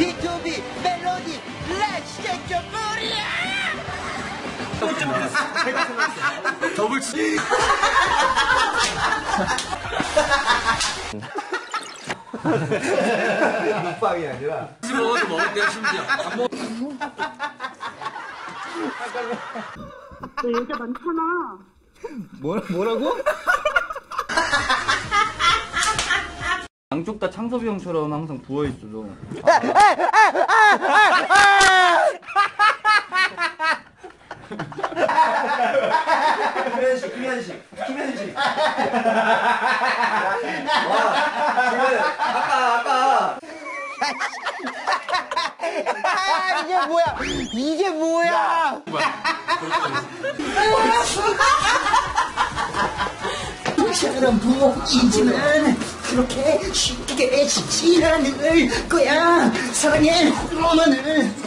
B2B 멜로디 렛츠 겟 좀 무리야. 제가 생각했어요. 더블 치. 빵이 아니라 먹어도 먹을 때야 심지어. 너 여자 많잖아. 뭐라고? 양쪽 다 창섭이 형처럼 항상 부어있어도. 김현식. 와, 지금 아까. 이게 뭐야? 사람 부인지는 그렇게 쉽게 지지 않을 거야. 사랑해 너만을.